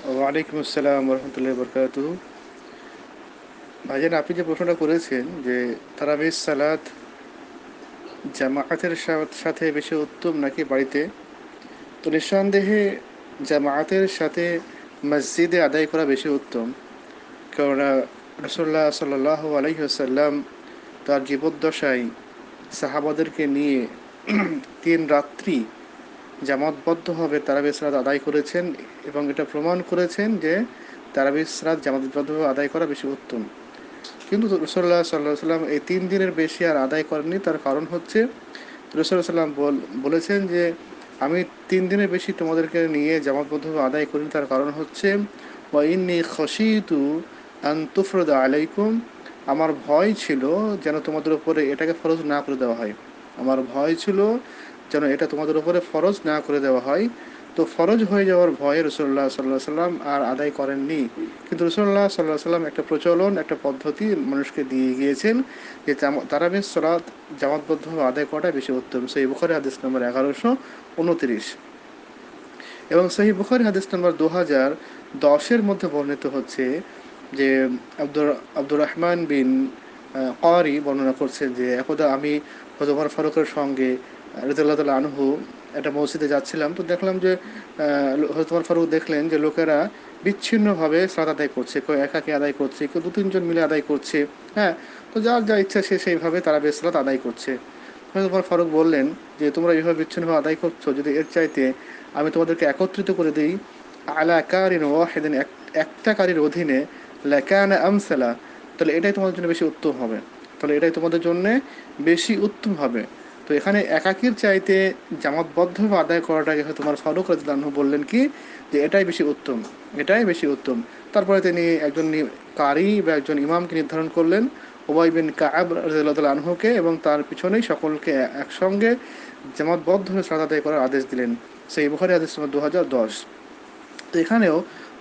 ওয়ালাইকুম আসসালাম রহমতুল্লাহি বরকাতুহু। ভাইজান, আপনি যে প্রশ্নটা করেছেন যে তারাবির সালাত জামাআতের সাথে বেশি উত্তম নাকি বাড়িতে, তো নিঃসন্দেহে জামাআতের সাথে মসজিদে আদায় করা বেশি উত্তম। কেননা রাসূলুল্লাহ সাল্লাল্লাহু আলাইহি ওয়াসাল্লাম তার জীবদ্দশায় সাহাবাদেরকে নিয়ে 3 রাত্রি জামাতবদ্ধভাবে তারাবির সালাত আদায় করেছেন এবং এটা প্রমাণ করেছেন যে তারাবির সালাত জামাতবদ্ধভাবে আদায় করা বেশি উত্তম। কিন্তু রসুল্লাহ সাল্লাহ সাল্লাম এই 3 দিনের বেশি আর আদায় করেননি। তার কারণ হচ্ছে রসুল্লাহ সাল্লাম বলেছেন যে আমি 3 দিনের বেশি তোমাদেরকে নিয়ে জামাতবদ্ধভাবে আদায় করিনি। তার কারণ হচ্ছে ওয়াইন্নি খশিতু আন তুফরদা আলাইকুম, আমার ভয় ছিল যেন তোমাদের উপরে এটাকে ফরজ না করে দেওয়া হয়। আমার ভয় ছিল যেন এটা তোমাদের উপরে ফরজ না করে দেওয়া হয়। তো ফরজ হয়ে যাওয়ার ভয়ে রসুল্লাহ সাল্লাহ সাল্লাম আর আদায় করেননি। কিন্তু রসুল্লাহ সাল্লাহ সাল্লাম একটা প্রচলন, একটা পদ্ধতি মানুষকে দিয়ে গিয়েছেন যে তারাবির সালাত জামাতবদ্ধভাবে আদায় করাটা বেশি উত্তম। সহিহ বুখারী হাদিস নম্বর 1129 এবং সহিহ বুখারী হাদিস নম্বর 2010-এর মধ্যে বর্ণিত হচ্ছে যে আব্দুর আব্দুর রহমান বিন কারি বর্ণনা করছেন যে একদা আমি হযরত ওমর ফারুকের সঙ্গে রাদিয়াল্লাহু তাআলা আনহু একটা মসজিদে যাচ্ছিলাম। তো দেখলাম যে হযরত ওমর ফারুক দেখলেন যে লোকেরা বিচ্ছিন্নভাবে সালাত আদায় করছে, কেউ একাকী আদায় করছে, কেউ 2-3 জন মিলে আদায় করছে। হ্যাঁ, তো যার যা ইচ্ছা সে সেইভাবে তারাবির সালাত আদায় করছে। হযরত ওমর ফারুক বললেন যে তোমরা এইভাবে বিচ্ছিন্নভাবে আদায় করছো, যদি এর চাইতে আমি তোমাদেরকে একত্রিত করে দিই আলা কারিন ওয়াহিদিন, একটা কারির অধীনে, লাকানা আমসালা, তাহলে এটাই তোমাদের জন্য বেশি উত্তম হবে। তাহলে এটাই তোমাদের জন্য বেশি উত্তম হবে। তো এখানে একাকির চাইতে জামাতবদ্ধভাবে আদায় করাটাকে তোমার ফারুক রাদিয়াল্লাহু আনহু বললেন কি যে এটাই বেশি উত্তম, এটাই বেশি উত্তম। তারপরে তিনি একজন কারি বা একজন ইমামকে নির্ধারণ করলেন, উবাই বিন কাআব রাদিয়াল্লাহু তাআলা আনহুকে, এবং তার পিছনেই সকলকে একসঙ্গে জামাতবদ্ধভাবে সালাত আদায় করার আদেশ দিলেন। সেই বুখারী হাদিস নম্বর 2010। তো এখানেও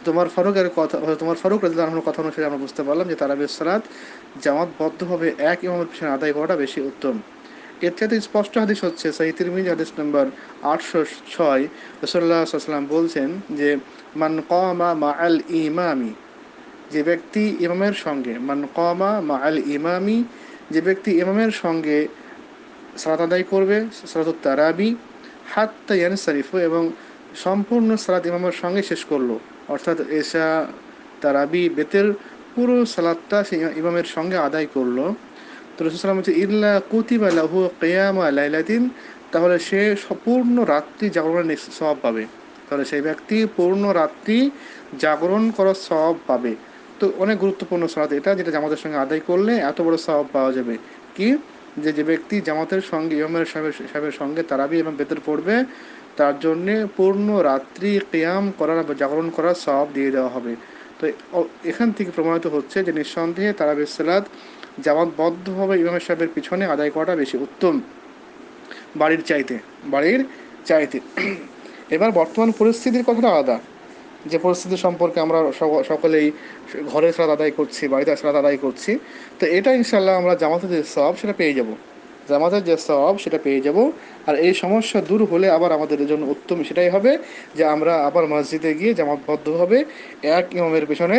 তোমার ফারুক রাদিয়াল্লাহু আনহুর কথা অনুসারে আমরা বুঝতে পারলাম যে তারাবির সালাত জামাতবদ্ধভাবে এক ইমামের পিছনে আদায় করাটা বেশি উত্তম। এর চাইতে স্পষ্ট হাদিস হচ্ছে সহিহ তিরমিজি হাদিস নম্বর 806। রাসূলুল্লাহ সাল্লাল্লাহু আলাইহি ওয়াসাল্লাম বলছেন যে মান কামা মাআল ইমামি, যে ব্যক্তি ইমামের সঙ্গে, মান কামা মাআল ইমামি, যে ব্যক্তি ইমামের সঙ্গে সালাত আদায় করবে, সালাতুত তারাবি, হাত্তা ইয়ানসারিফু, এবং সম্পূর্ণ সালাত ইমামের সঙ্গে শেষ করলো, অর্থাৎ এশা, তারাবি, বেতের পুরো সালাতটা সে ইমামের সঙ্গে আদায় করলো। তো রাসূল সাল্লাল্লাহু আলাইহি ওয়াসাল্লাম হচ্ছে ইল্লা কুতিবা লাহু কিয়ামা লাইলাতিন, তাহলে সে পূর্ণ রাত্রি জাগরণের সওয়াব পাবে। তাহলে সেই ব্যক্তি পূর্ণ রাত্রি জাগরণ করার সওয়াব পাবে। তো অনেক গুরুত্বপূর্ণ সালাত এটা, যেটা জামাতের সঙ্গে আদায় করলে এত বড় সওয়াব পাওয়া যাবে। কি, যে যে ব্যক্তি জামাতের সঙ্গে ইমামের সাহেবের সঙ্গে তারাবি এবং বেতর পড়বে, তার জন্যে পূর্ণ রাত্রি কিয়াম করার বা জাগরণ করার সওয়াব দিয়ে দেওয়া হবে। তো এখান থেকে প্রমাণিত হচ্ছে যে নিঃসন্দেহে তারাবির সালাত জামাতবদ্ধভাবে ইমামের সাহেবের পিছনে আদায় করাটা বেশি উত্তম বাড়ির চাইতে, বাড়ির চাইতে। এবার বর্তমান পরিস্থিতির কথাটা আলাদা, যে পরিস্থিতি সম্পর্কে আমরা সকলেই ঘরে সালাত আদায় করছি, বাড়িতে সালাত আদায় করছি। তো এটা ইনশাল্লাহ আমরা জামাতের যে সওয়াব সেটা পেয়ে যাব, জামাতের যে সওয়াব সেটা পেয়ে যাব। আর এই সমস্যা দূর হলে আবার আমাদের জন্য উত্তম সেটাই হবে যে আমরা আবার মসজিদে গিয়ে জামাতবদ্ধভাবে এক ইমামের পেছনে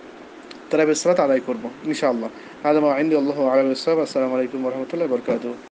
তারাবির সালাত আদায় করবো ইনশাআল্লাহ। আদম আইন্দি আল্লাহ আলাইহি ওয়াসাল্লাম। আসসালামু আলাইকুম ওয়া রাহমাতুল্লাহি ওয়া বারাকাতুহু।